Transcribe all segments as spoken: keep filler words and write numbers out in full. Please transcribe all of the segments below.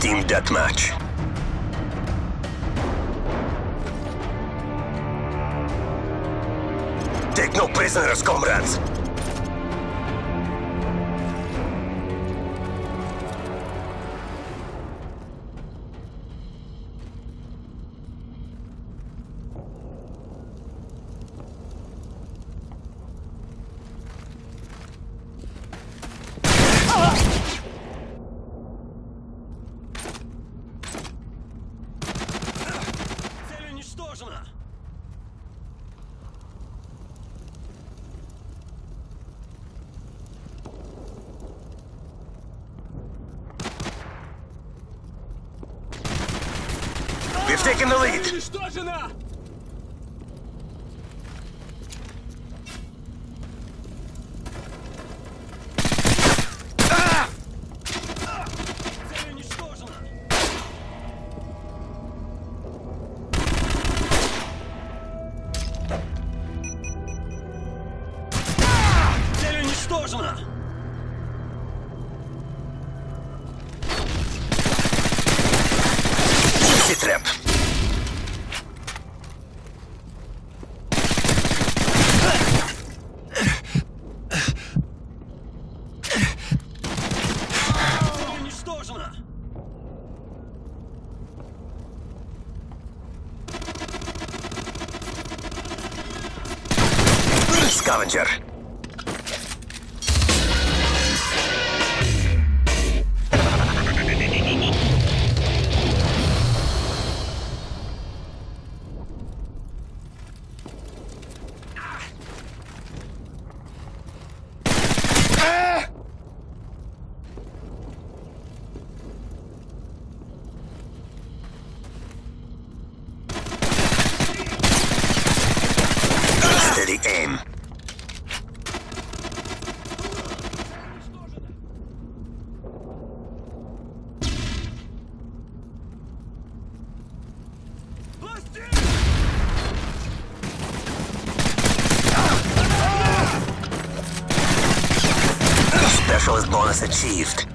Team deathmatch. Take no prisoners, comrades! We've taken the lead. Цель уничтожена! Trap. Scavenger. Steady aim. Specialist bonus achieved.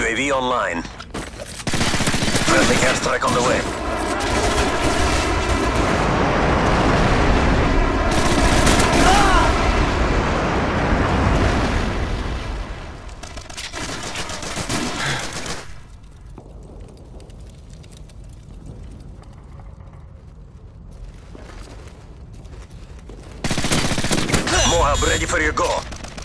U A V online. Friendly airstrike on the way. MOAB ready for your go.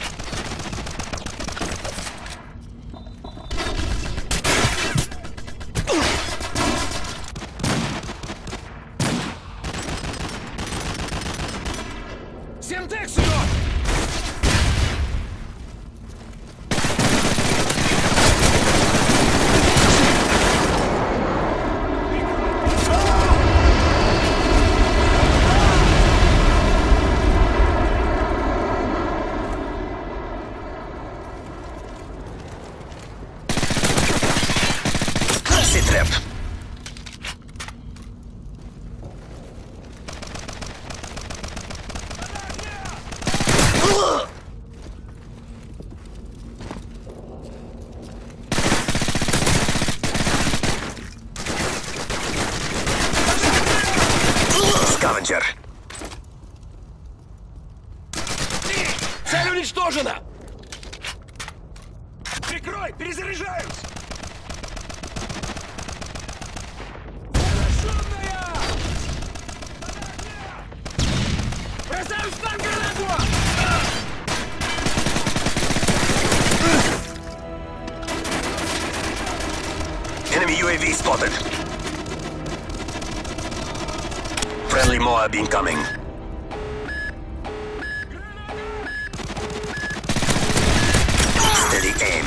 Всем Диксону! Треп. Скавенджер. Цель уничтожена! Прикрой! Перезаряжаюсь! Бросаю штангу гранату! Enemy U A V spotted. Friendly MOAB incoming. Steady aim.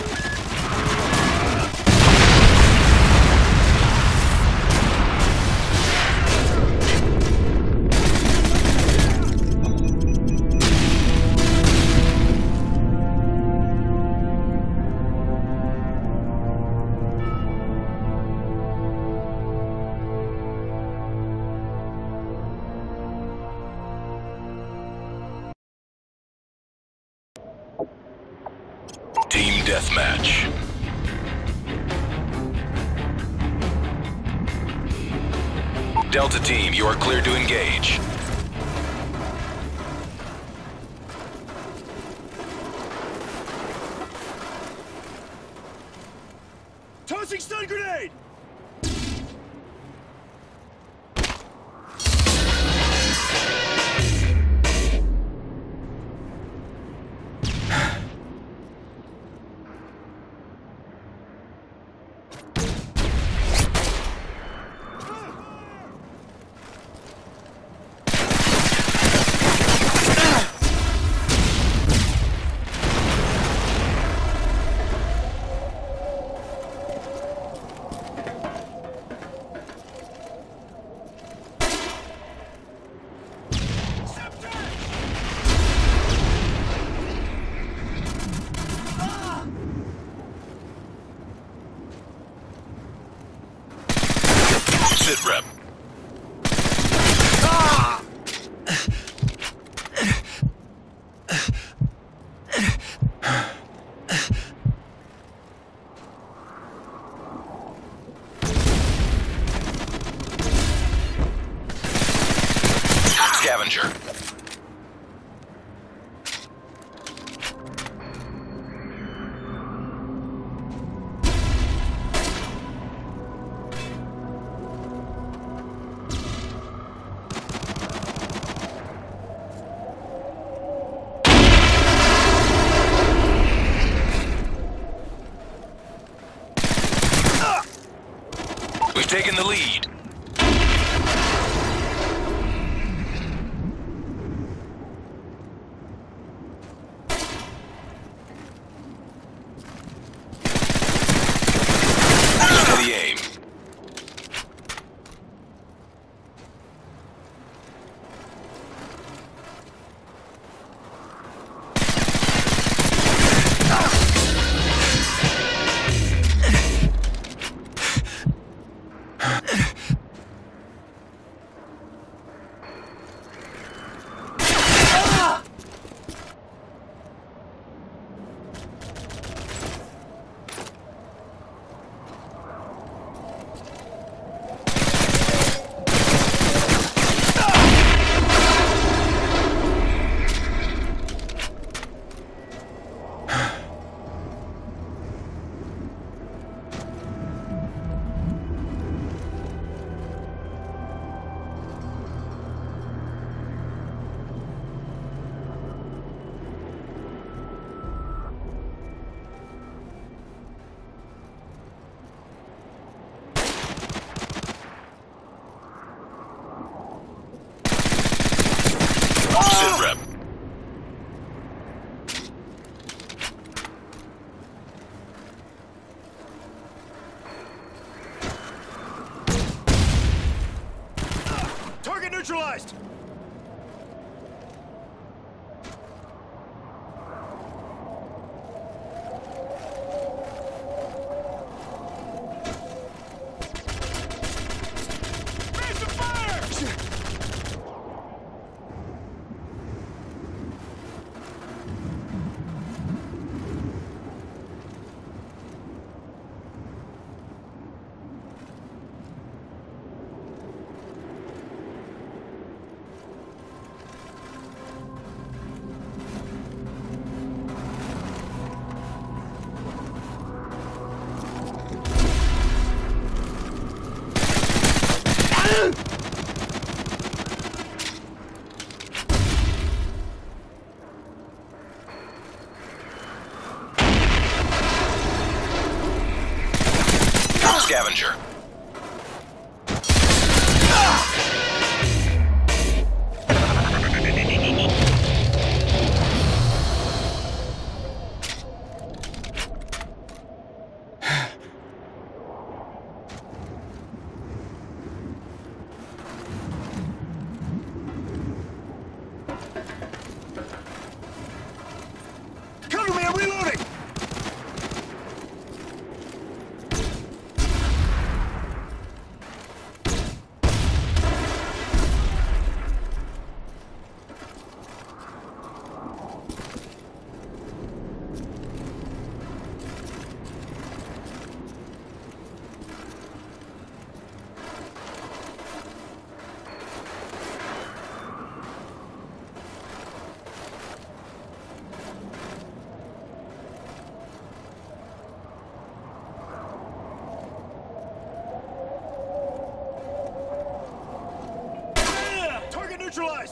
Team Deathmatch. Delta Team, you are clear to engage. Tossing stun grenade! Sit rep. Scavenger. We've taken the lead.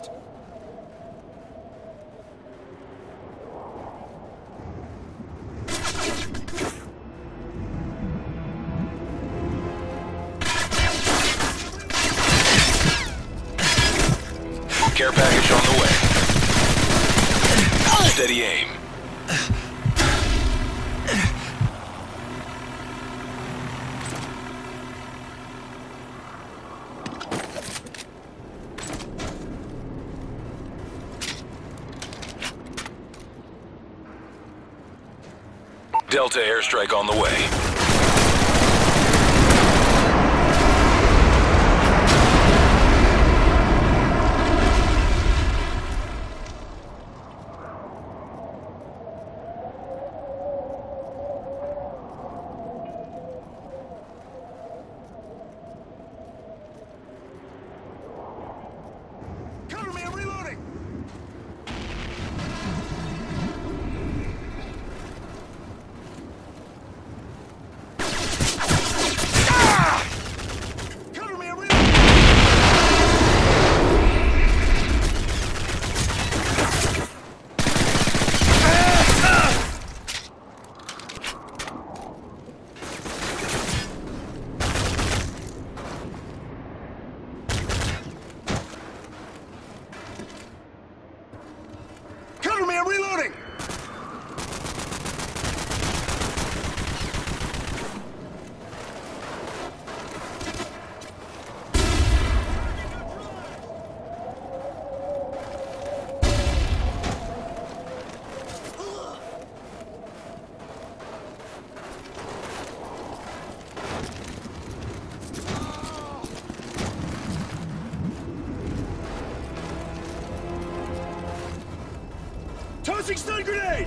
neutralized. Care package on the way. Steady aim. Delta airstrike on the way. Cover me, I'm reloading! Cover me, I'm reloading! Cover me, I'm reloading! Tossing stun grenade!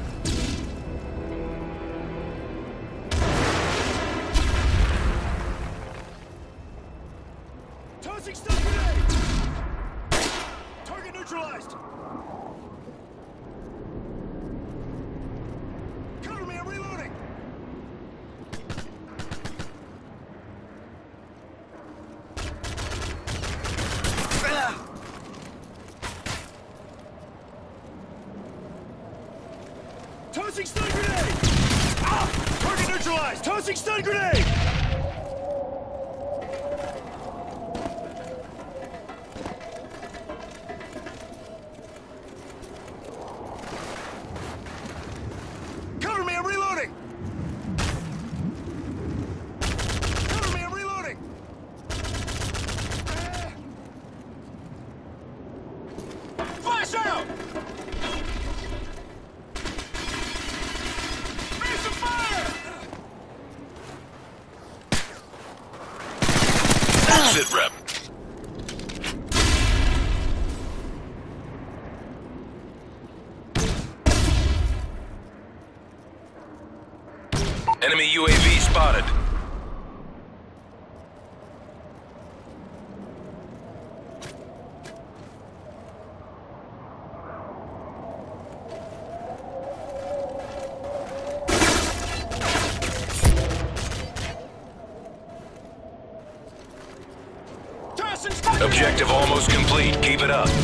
Tossing stun grenade! Target neutralized! Cover me, I'm reloading! Tossing stun grenade! Ah! Target neutralized! Tossing stun grenade! Cover me, I'm reloading! Cover me, I'm reloading! Flash out! Sit rep. Enemy U A V spotted. Objective almost complete. Keep it up.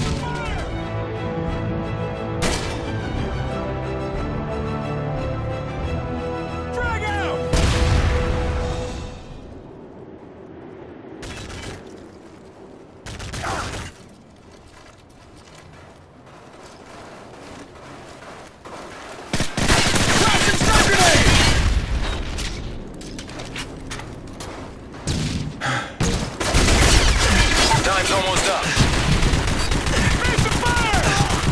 Frag out! Tossing stun grenade! Time's almost up. Face the fire!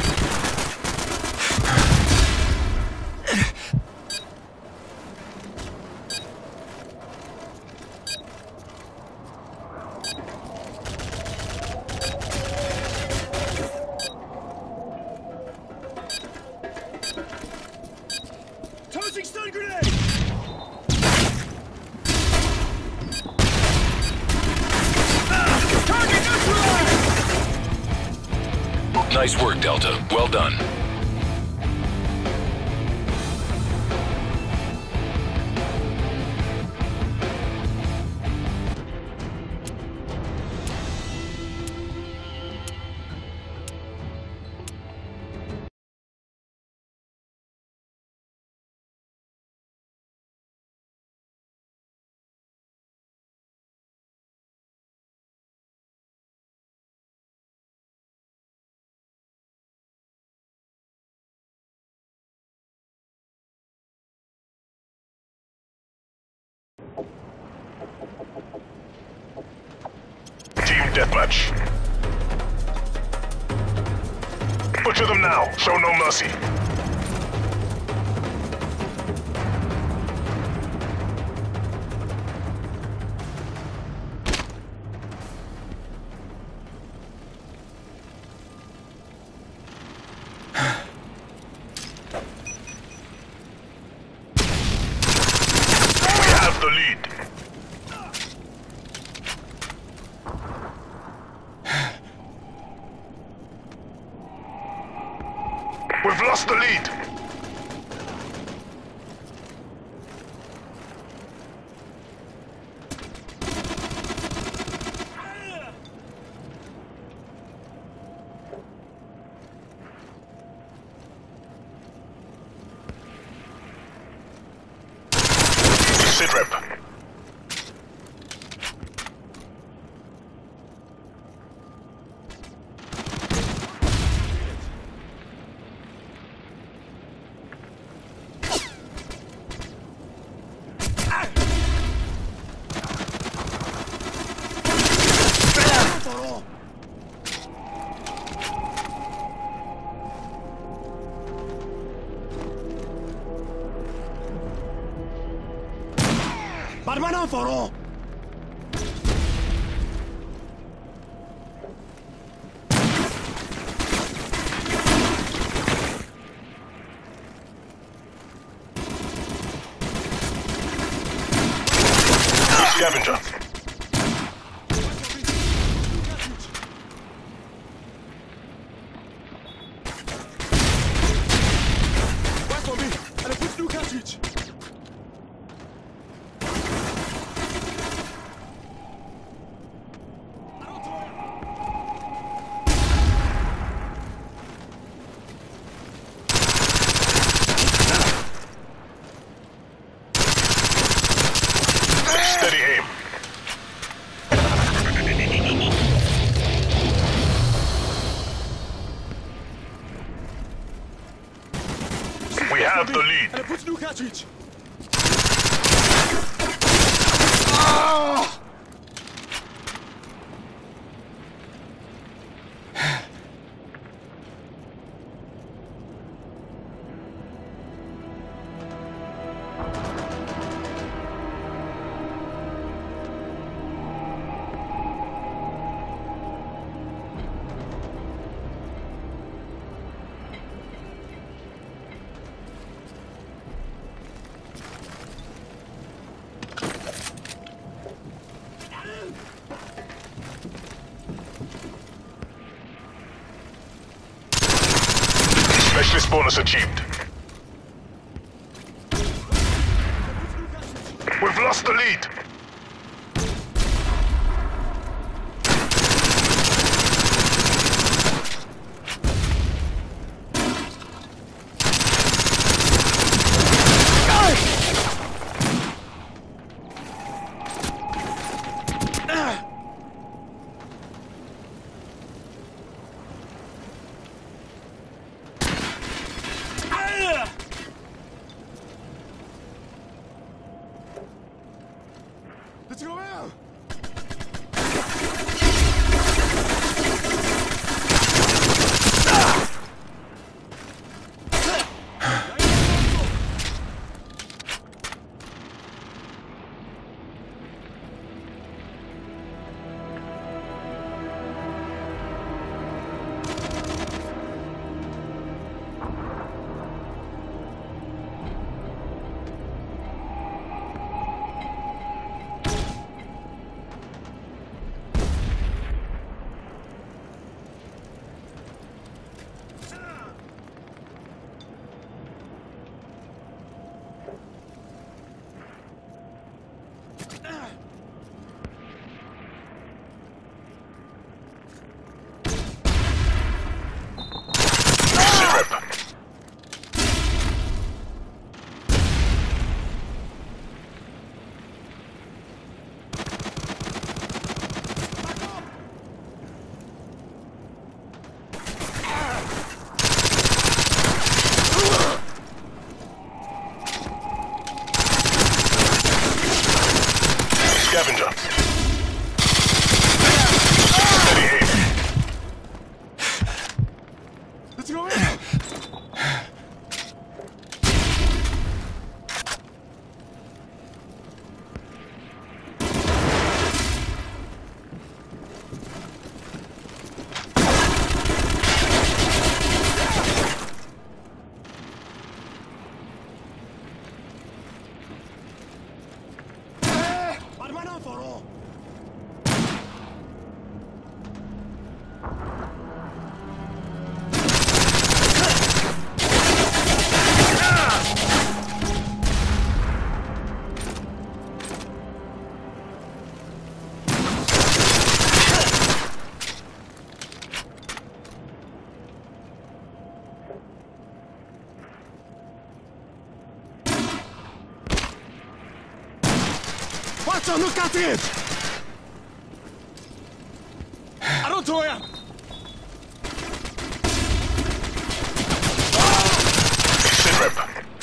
Tossing stun grenade! Ah! Target neutralized! Nice work, Delta. Well done. Team deathmatch. Butcher them now. Show no mercy. We have the lead. We've lost the lead. Sit rep. Barmanan for all! Scavenger. Wait for me! And I put new cartridge! Steady aim. We have the lead. And I put new cartridge! Specialist bonus achieved. We've lost the lead. Let's go in! Armarán farò! Patrz, look at it! I don't throw ya! Sit rep.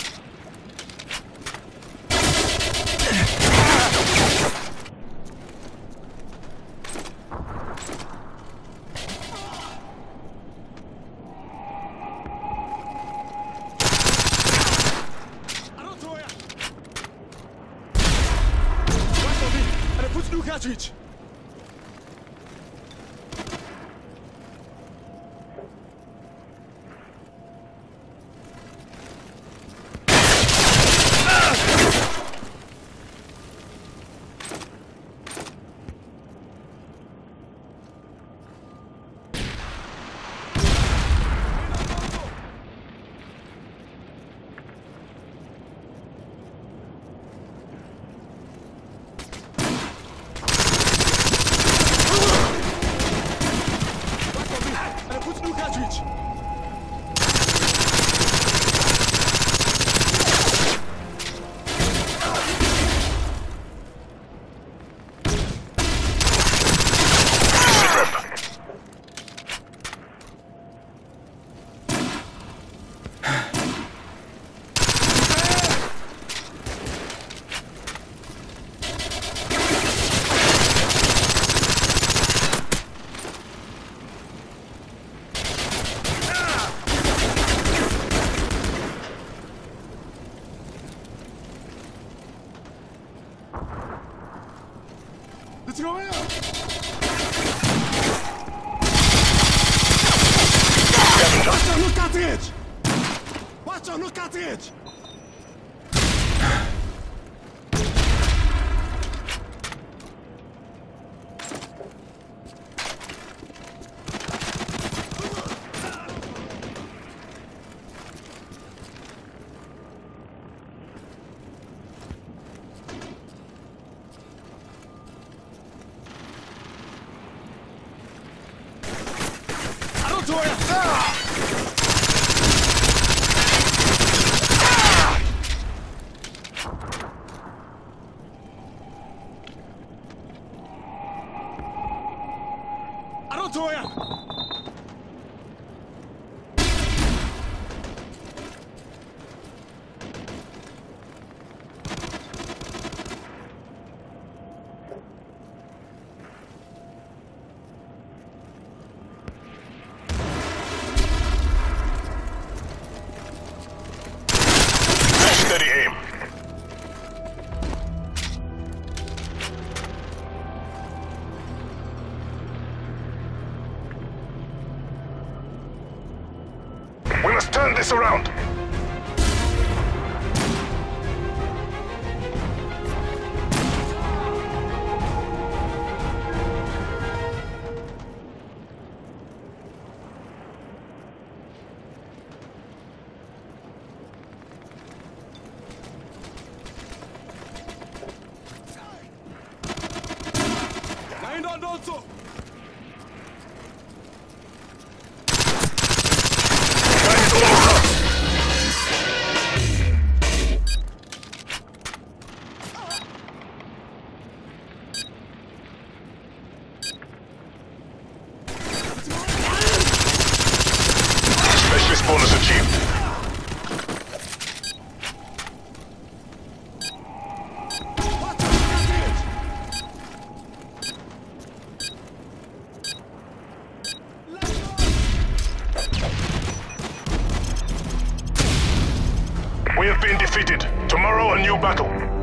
I don't throw ya! Watch for me, and I put new cartridge. Watch for me, and I put new cartridge. Let's go in! Watch out, look at it! Watch out, look at it! I don't throw ya! I don't throw ya! Steady aim. We must turn this around. Mind on also! Guys, all across. Specialist bonus achieved. Watch out, look at it! Let's go! We have been defeated. Tomorrow, a new battle.